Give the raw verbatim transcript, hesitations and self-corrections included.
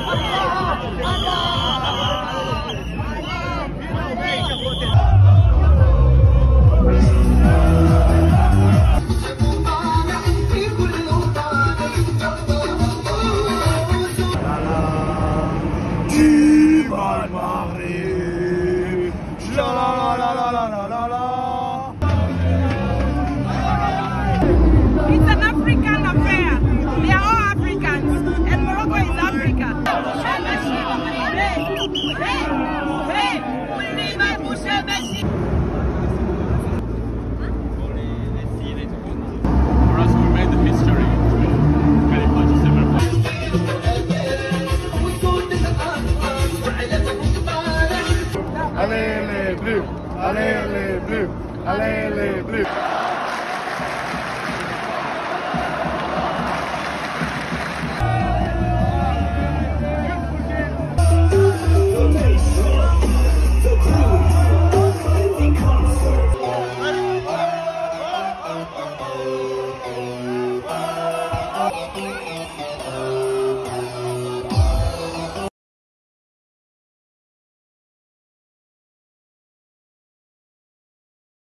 It's an African affair. They are all Africans, and Morocco is Africa. For us, we made the history. Very much similar. Allez les bleus, allez les bleus, allez les bleus.